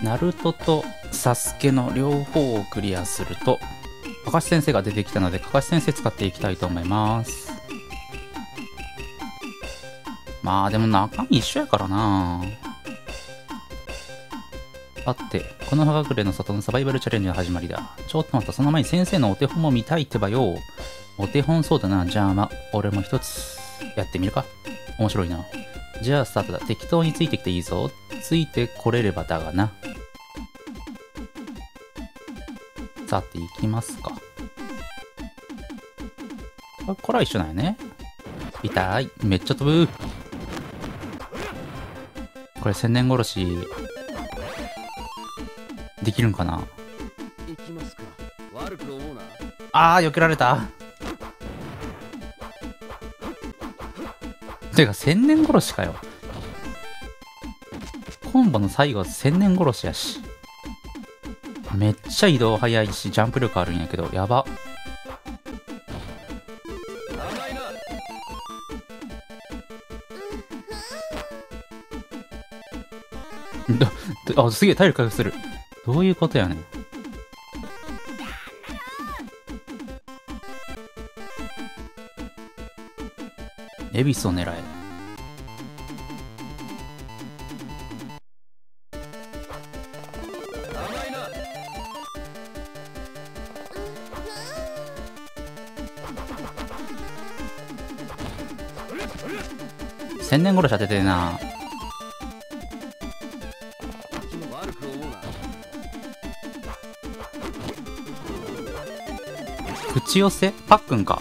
ナルトとサスケの両方をクリアするとカカシ先生が出てきたので、カカシ先生使っていきたいと思います。まあでも中身一緒やからな。さて、この葉隠れの里のサバイバルチャレンジの始まりだ。ちょっと待った、その前に先生のお手本も見たいってばよ。お手本そうだな。じゃあ俺も一つやってみるか。面白いな。じゃあスタートだ。適当についてきていいぞ。ついてこれればだがな。さて、いきますか。これは一緒なんやね。痛い。めっちゃ飛ぶ。これ千年殺しできるんかな。あー、避けられた。てか千年殺しかよ。コンボの最後は千年殺しやし、めっちゃ移動速いしジャンプ力あるんやけど、やば。あ、すげえ体力回復する。どういうことやねん。エビスを狙え。千年殺し当ててえな。口寄せパックンか。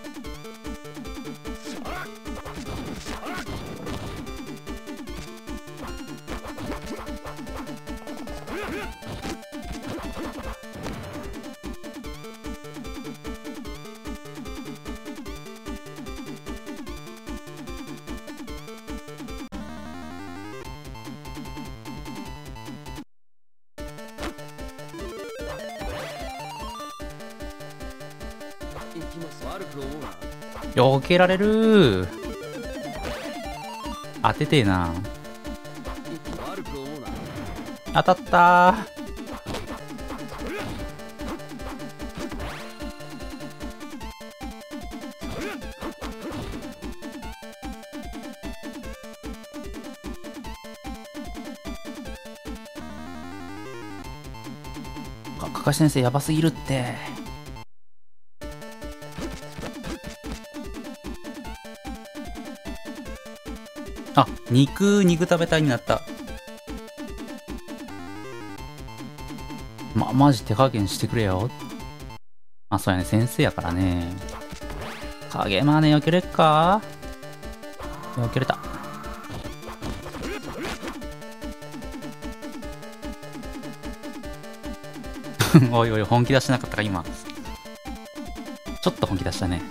避けられる。当ててえな。当たったー。かかし先生やばすぎるって。あ、肉食べたいになった。マジ手加減してくれよ。あ、そうやね、先生やからね。影マネ避けれっか。避けれた。おいおい、本気出してなかったか今。ちょっと本気出したね。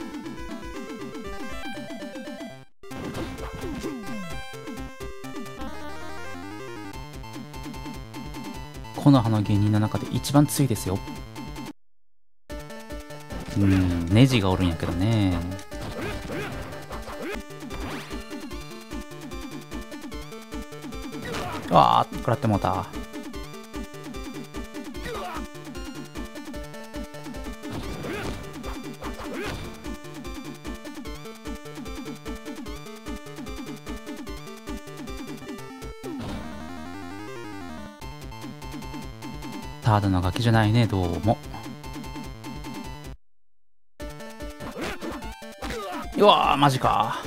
この葉の芸人の中で一番強いですよ。ネジがおるんやけどね。わー、食らってもうた。ただのガキじゃないね、どうも。うわー、マジか。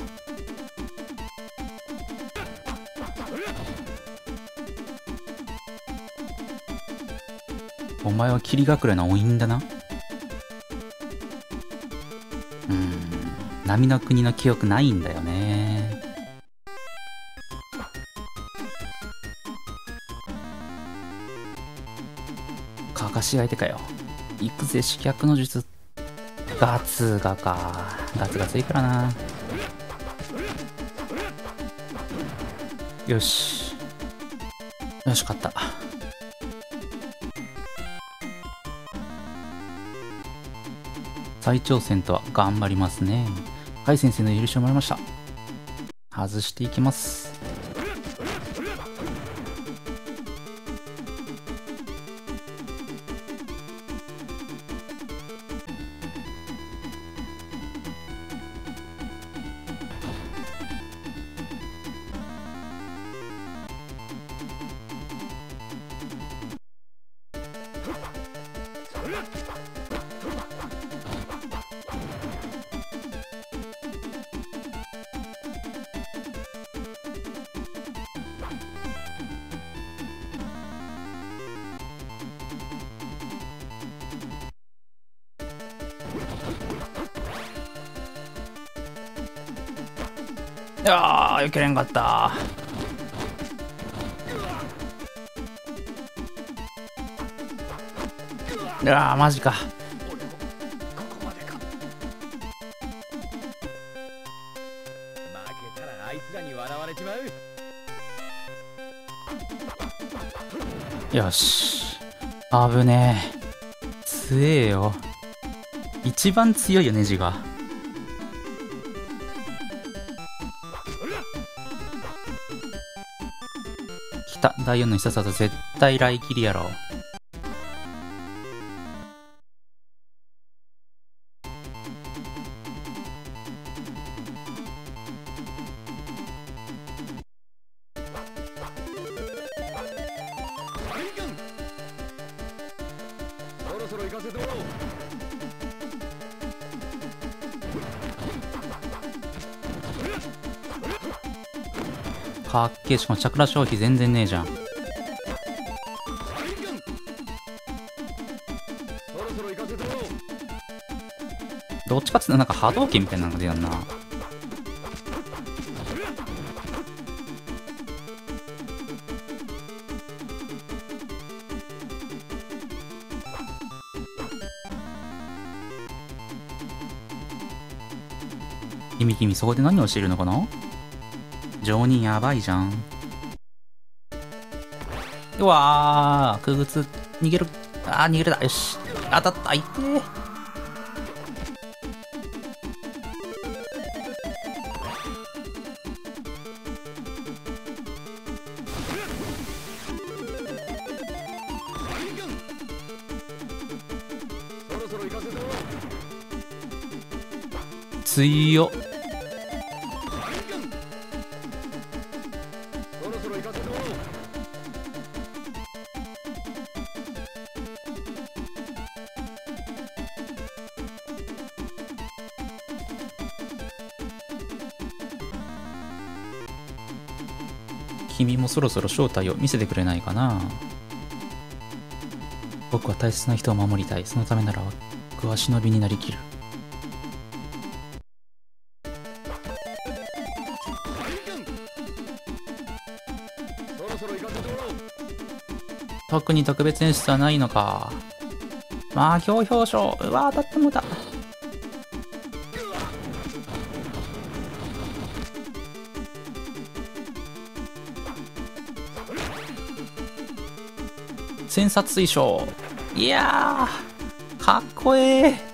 お前は霧隠れのおいんだな。波の国の記憶ないんだよね。かかし相手かよ。行くぜ、刺客の術。ガツガか。ガツガツいいからな。よし。よし、勝った。再挑戦とは頑張りますね。甲斐先生の許しをもらいました。外していきます。 いやー、よけれんかった。いやー、マジか。よし、危ねえ。強えよ。一番強いよネジが。来た、第4の必殺技絶対来切りやろ。かっけえ。しかもチャクラ消費全然ねえじゃん。どっちかっていうとなんか波動拳みたいなのが出やんな。君そこで何をしているのかな。常人やばいじゃん。うわー、空靴逃げる。あー、逃げれた。よし、当たった。いってー。強っ。君もそろそろ正体を見せてくれないかな。僕は大切な人を守りたい。そのためなら僕は忍びになりきる。特に特別演出はないのか。まあひょうひょうしょう。うわー、当たってもうた。戦殺水晶。いやー、かっこええ。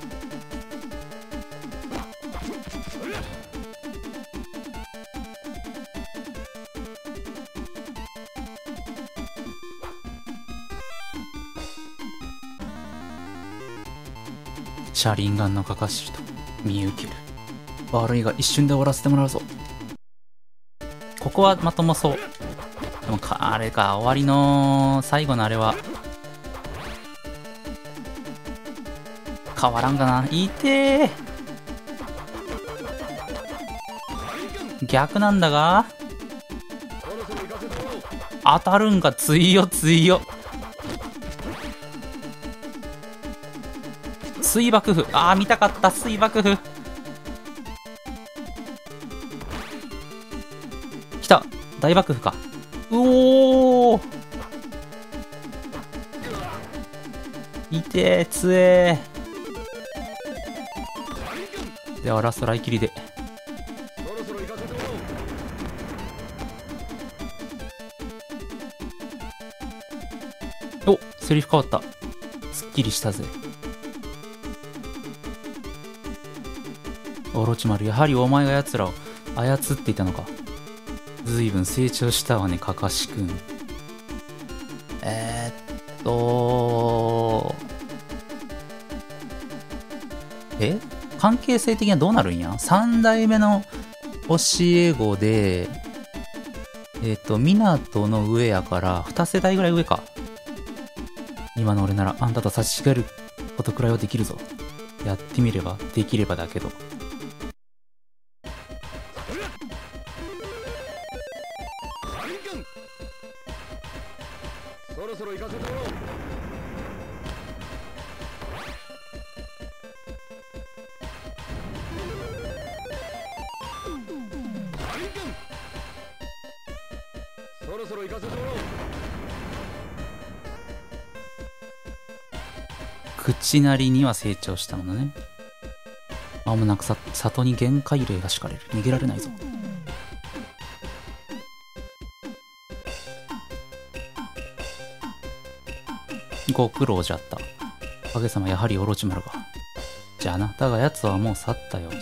シャリンガンのかかしと見受ける。悪いが一瞬で終わらせてもらうぞ。ここはまともそう。でもあれか、終わりの最後のあれは変わらんかな。いてー。逆なんだが当たるんか。強強。水爆風。あー、見たかった。水爆風来た。大爆風か。うおー、いてー、つえー。ではラスト来切りで。お、セリフ変わった。すっきりしたぜ。オロチマル、やはりお前が奴らを操っていたのか。ずいぶん成長したわね、かかしくん。関係性的にはどうなるんや。3代目の教え子で、湊の上やから2世代ぐらい上か。 今の俺ならあんたと差し違えることくらいはできるぞ。やってみればできればだけど。 そろそろ行かせてもらおう。そろそろ行かせてもらおう。 口なりには成長したものね。間もなく里に限界霊が敷かれる。逃げられないぞ。ご苦労じゃった。影様やはりオロチマルが。じゃあな。だが奴はもう去ったようじ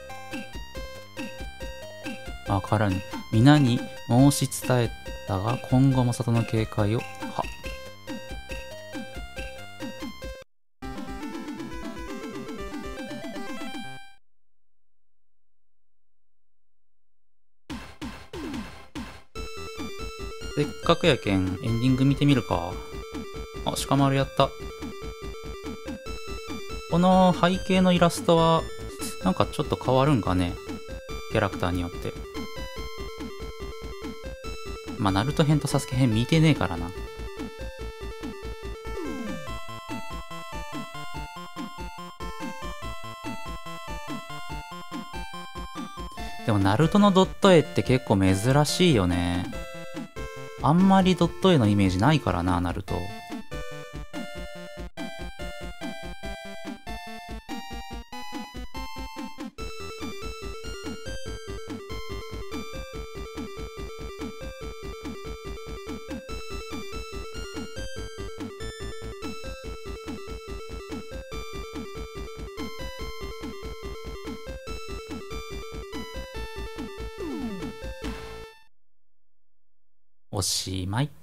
ゃ。わからぬ。皆に申し伝えたが、今後も里の警戒を。は。せっかくやけん、エンディング見てみるか。あ、鹿丸やった。この背景のイラストは、なんかちょっと変わるんかね。キャラクターによって。まあ、ナルト編とサスケ編見てねえからな。でも、ナルトのドット絵って結構珍しいよね。あんまりドット絵のイメージないからな、ナルト。おしまい。